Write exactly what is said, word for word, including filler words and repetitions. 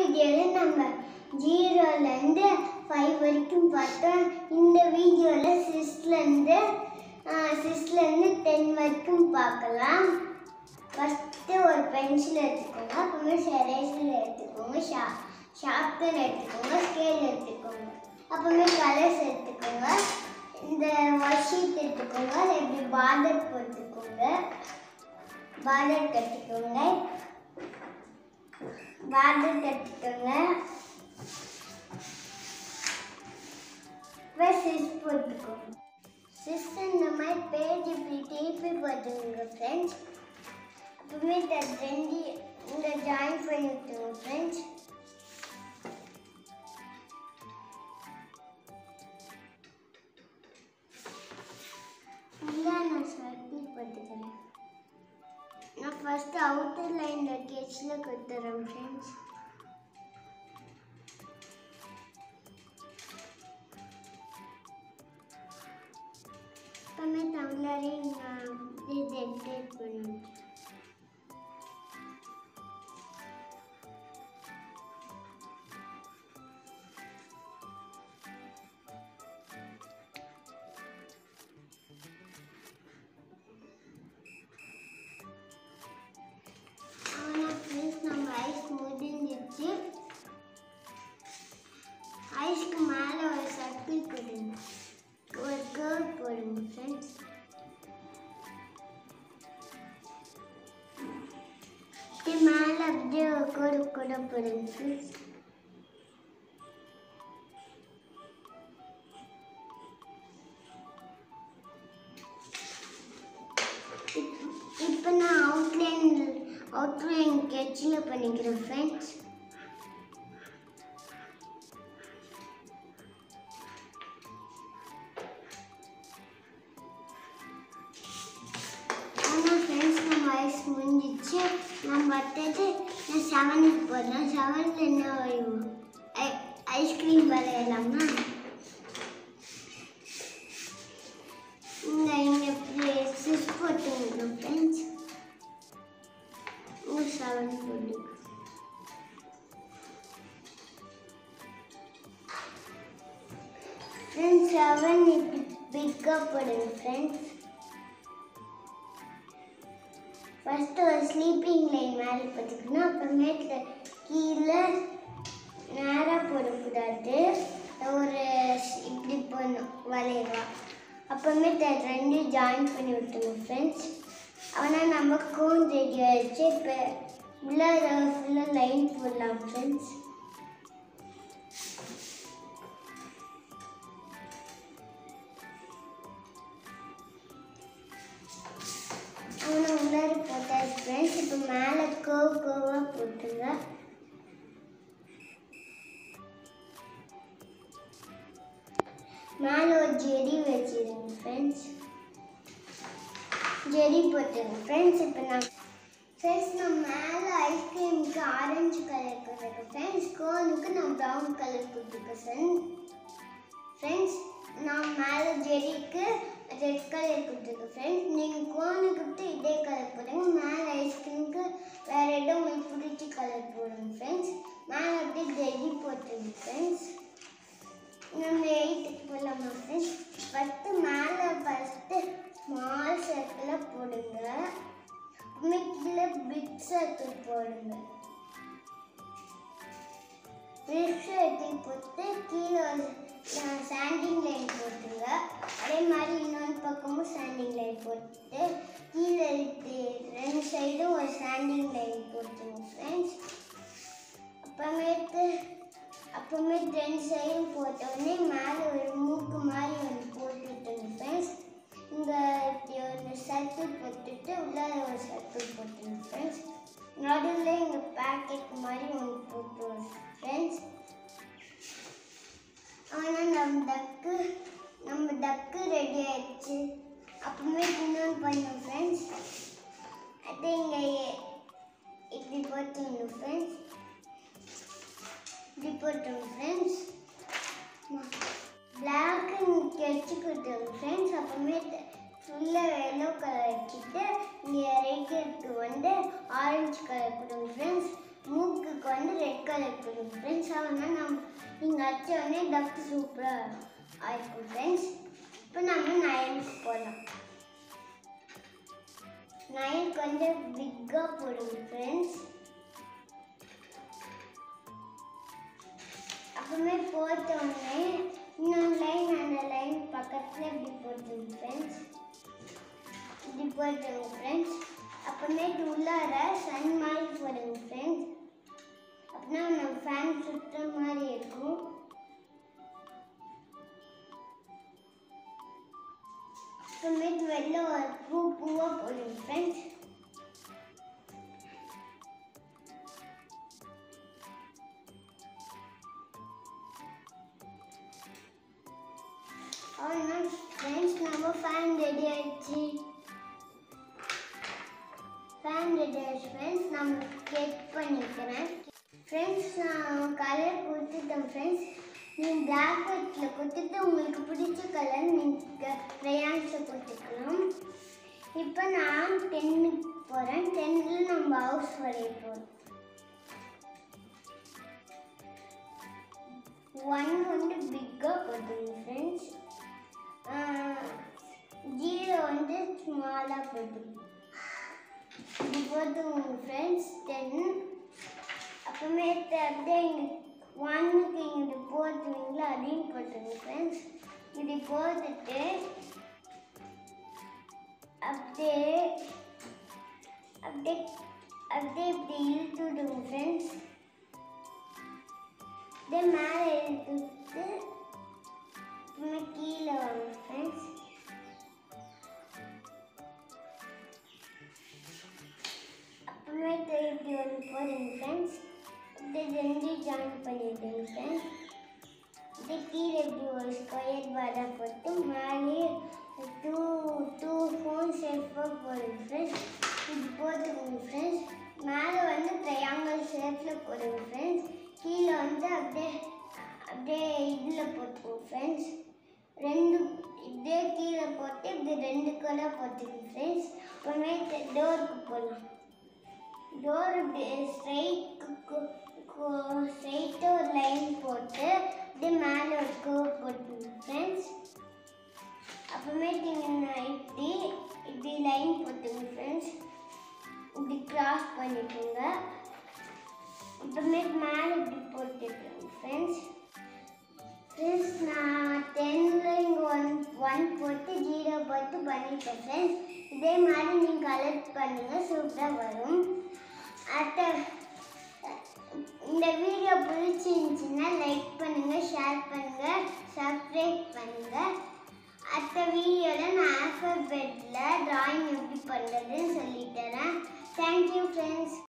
வீடியோவில் நம்ம ஜீரோலேருந்து ஃபைவ் வரைக்கும் பார்த்தோம். இந்த வீடியோவில் சிக்ஸ்லேருந்து சிக்ஸ்லேருந்து டென் வரைக்கும் பார்க்கலாம். ஃபஸ்ட்டு ஒரு பென்சில் எடுத்துக்கோங்க, அப்புறமே எரேசர் எடுத்துக்கோங்க, ஷா ஷார்ப்னர் எடுத்துக்கோங்க, ஸ்கேல் எடுத்துக்கோங்க, அப்புறமே கலர்ஸ் எடுத்துக்கோங்க, இந்த ஒர்க் ஷீட் எடுத்துக்கோங்க, இப்படி பார்டர் போட்டுக்கோங்க, பார்டர் கட்டிக்கோங்க, பார்டர் கட்டிக்கோங்க, சிஸ் போட்டுக்கோங்க. சிஸ் இந்த மாதிரி பேஜ் இப்படி திருப்பி போட்டுக்கோங்க ஃப்ரெண்ட்ஸ். அப்புறமே இந்த ரெண்டு இந்த ஜாயின் பண்ணி விட்டுருங்க ஃப்ரெண்ட்ஸ். இதான் நான் சர்க்கிள் போட்டுக்கிறேன். நான் ஃபர்ஸ்ட் அவுட்டர் லைன்ல கேட்ச்ல கொடுத்துறேன் ஃப்ரெண்ட்ஸ். அப்புறமே தமிழரே நான் இது எடிட் பண்ணுவேன். ஐஸ்க்கு மேலே ஒரு சர்க்கிள் போடுங்க, ஒரு கர்வ் போடுங்க ஃப்ரெண்ட்ஸ். இது மேலே அப்படியே ஒரு கோடு கூட போடுங்க ஃப்ரெண்ட்ஸ். இப்போ நான் அவுட்லைன் அவுட்லைன் ஸ்கெட்சில் பண்ணிக்கிறேன் ஃப்ரெண்ட்ஸ். முடிஞ்சிச்சு. நம்ம அடுத்தது நான் செவனுக்கு போடுறேன். செவனில் என்ன வரையும் ஐ ஐஸ்கிரீம் வரையலாமா? இங்கே இங்கே சிஸ் போட்டுங்க ஃப்ரெண்ட்ஸ். இங்கே செவன் போடுங்க ஃப்ரெண்ட்ஸ். செவன் இப்படி பிக்காக போடுங்க ஃப்ரெண்ட்ஸ். ஃபஸ்ட்டு ஒரு ஸ்லீப்பிங் லைன் மேலே போட்டுக்கணும். அப்புறமேட்டு கீழே நேராக போடக்கூடாது, ஒரு இப்படி போடணும் வளைவா. அப்புறமேட்டு ரெண்டு ஜாயின் பண்ணி விட்டுருங்க ஃப்ரெண்ட்ஸ். ஆனால் நம்ம கோன் ரெடி ஆகிடுச்சு. இப்போ உள்ளார ஃபுல்லாக லைன் போடலாம் ஃப்ரெண்ட்ஸ். அவனை உள்ளார போட்டாச்சு ஃப்ரெண்ட்ஸ். இப்போ மேலே கோவ் கோவாக போட்டுங்க. மேலே ஒரு ஜெடி வச்சிருங்க ஃப்ரெண்ட்ஸ். ஜெடி போட்டுருங்க ஃப்ரெண்ட்ஸ். இப்போ நான் ஃப்ரெண்ட்ஸ் நான் மேலே ஐஸ்கிரீமுக்கு ஆரஞ்சு கலர் கொடுத்துருக்கேன் ஃப்ரெண்ட்ஸ். கோனுக்கு நான் ப்ரௌன் கலர் கொடுத்துருக்கேன் ஃப்ரெண்ட்ஸ். நான் மேலே ஜெடிக்கு ரெட் கலர் கொடுத்துருக்கேன் ஃப்ரெண்ட்ஸ். நீங்கள் கோனுக்கு இதே கலர் போடுங்க. மேலே ஐஸ்கிரீமுக்கு வேறு இடம் உங்களுக்கு பிடிச்ச கலர் போடுங்க ஃப்ரெண்ட்ஸ். மேலே அப்படியே ஜெடி போட்டுருங்க ஃப்ரெண்ட்ஸ். நம்ம எயிட்டுக்கு போடலாமா ஃப்ரெண்ட்ஸ்? ஃபஸ்ட்டு மேலே ஃபஸ்ட்டு ஸ்மால் சர்க்கிளாக போடுங்க. அப்புறமே கீழே பிக் சர்க்கிள் போடுங்க. பிக் சர்க்கிள் போட்டு கீழே சாண்டிங் லைன் போட்டுங்க. அதே மாதிரி இன்னொன்று பக்கமும் சாண்டிங் லைன் போட்டு கீழே ரெண்டு சைடும் ஒரு சாண்டிங் லைன் போட்டுங்க ஃப்ரெண்ட்ஸ். அப்புறமேட்டு அப்புறமேட்டு ரெண்டு சைடும் போட்டோடனே மேலே ஒரு மூக்கு மாதிரி ஒன்று போட்டுட்டுங்க ஃப்ரெண்ட்ஸ். இங்கே இப்படி ஒரு சர்க்கிள் போட்டுட்டு உள்ளார ஒரு சர்க்கிள் போட்டுங்க ஃப்ரெண்ட்ஸ். நடுவில் இங்கே பேக்கெட் மாதிரி ஒன்று போட்டுருவோம் ஃப்ரெண்ட்ஸ். ஆனால் நம்ம டக்கு நம்ம டக்கு ரெடி ஆயிடுச்சு. அப்புறமே இன்னொன்று பண்ணோம் ஃப்ரெண்ட்ஸ். அது இங்கே இப்படி போட்டுருங்க ஃப்ரெண்ட்ஸ். இப்படி போட்டுருங்க ஃப்ரெண்ட்ஸ். பிளாக்கு கெடிச்சு கொடுத்துருங்க ஃப்ரெண்ட்ஸ். அப்புறமே ஃபுல்லாக எல்லோ கலர் வச்சுட்டு இங்கே ரைட்டுக்கு வந்து ஆரஞ்சு கலர் கொடுங்க ஃப்ரெண்ட்ஸ். மூக்கு நமக்கு வந்து ரெட் கலர் கொடுக்கும் ஃப்ரெண்ட்ஸ். அதனால் நம்ம நீங்கள் அடிச்ச உடனே டக் சூப்பராக ஆயிருக்கும் ஃப்ரெண்ட்ஸ். இப்போ நம்ம நயலுக்கு போகலாம். நயல் கொஞ்சம் பிக்காக போடுங்க ஃப்ரெண்ட்ஸ். அப்புறமே போட்ட உடனே இன்னொரு லைன் அந்த லைன் பக்கத்தில் இப்படி போட்டுருங்க ஃப்ரெண்ட்ஸ். இப்படி போட்டுருங்க ஃப்ரெண்ட்ஸ். அப்புறமேட்டு உள்ளார சன் மாதிரி போடுங்க ஃப்ரெண்ட்ஸ். அப்படின்னா நம்ம ஃபேன் சுற்றுற மாதிரி இருக்கும். அப்புறமேட்டு வெளில ஒரு பூ பூவாக போடுங்க ஃப்ரெண்ட்ஸ். அவ்வளோதான் ஃப்ரெண்ட்ஸ், நம்ம ஃபேன் ரெடி ஆயிடுச்சு. ஃபேன் ரெடி ஆயிடுச்சு ஃப்ரெண்ட்ஸ். நம்ம ஸ்கெட்ச் பண்ணிக்கிறேன் ஃப்ரெண்ட்ஸ். நான் கலர் கொடுத்துட்டேன் ஃப்ரெண்ட்ஸ். நீங்கள் பிளாக் ஒயிட்டில் கொடுத்துட்டு உங்களுக்கு பிடிச்ச கலர் நீங்கள் க்ரையான்ஸில் கொடுத்துக்கலாம். இப்போ நான் டென்னுக்கு போகிறேன். டென்னில் நம்ம ஹவுஸ் வரைய போகிறோம். ஒன் வந்து பிக்காக போட்டுங்க ஃப்ரெண்ட்ஸ். ஜீரோ வந்து ஸ்மாலாக போட்டுங்க. இப்படி போட்டுங்க ஃப்ரெண்ட்ஸ். டென் அப்புறமேட்டு அப்படியே இங்கே ஒன்னுக்கு இங்கிட்டு போட்டுவீங்களா அதையும் போட்டுங்க ஃப்ரெண்ட்ஸ். இப்படி போட்டுட்டு அப்படியே அப்படியே அப்படியே இப்படி இழுத்து விடுங்க ஃப்ரெண்ட்ஸ். அப்படியே மேலே இழுத்துட்டு அப்புறமே கீழே வாங்க ஃப்ரெண்ட்ஸ். அப்புறமேட்டு இப்படி ஒன்று போடுங்க ஃப்ரெண்ட்ஸ். அப்படியே ரெண்டையும் ஜாயின் பண்ணிவிடுங்க ஃப்ரெண்ட்ஸ். அப்படியே கீழே இப்படி ஒரு ஸ்கொயர் பாராக போட்டு மேலே டூ டூ ஃபோன் ஷேப்பாக போடுங்க ஃப்ரெண்ட்ஸ். இப்படி போட்டுக்கோங்க ஃப்ரெண்ட்ஸ். மேலே வந்து ட்ரையாங்கிள் ஷேப்பில் போடுங்க ஃப்ரெண்ட்ஸ். கீழே வந்து அப்படியே அப்படியே இதில் போட்டுக்கோங்க ஃப்ரெண்ட்ஸ். ரெண்டு இப்படியே கீழே போட்டு இப்படி ரெண்டு கலர் போட்டுக்கோங்க ஃப்ரெண்ட்ஸ். அப்புறமே டோருக்கு போடலாம். டோர் இப்படி ஸ்ட்ரைட்டு ஸ்ட்ரைட்டாக ஒரு லைன் போட்டு அப்படியே மேலே ஒரு கர்வ் போட்டுக்கோங்க ஃப்ரெண்ட்ஸ். அப்புறமேட்டு நீங்கள் இப்படி இப்படி லைன் போட்டுங்க ஃப்ரெண்ட்ஸ். இப்படி கிராஸ் பண்ணிக்கோங்க. அப்புறமேட்டு மேலே இப்படி போட்டுக்கோங்க ஃப்ரெண்ட்ஸ். ஃப்ரெண்ட்ஸ் நான் டென்னில் இங்கே ஒன் ஒன் போட்டு ஜீரோ போட்டு பண்ணிட்டேன் ஃப்ரெண்ட்ஸ். இதே மாதிரி நீங்கள் கலெக்ட் பண்ணுங்கள், சூப்பராக வரும். அடுத்த இந்த வீடியோ பிடிச்சிருந்துச்சுன்னா லைக் பண்ணுங்கள், ஷேர் பண்ணுங்கள், சப்ஸ்கிரைப் பண்ணுங்கள். அடுத்த வீடியோவில் நான் ஆல்ஃபபெட்டில் ட்ராயிங் எப்படி பண்ணுறதுன்னு சொல்லித்தரேன். Thank you friends.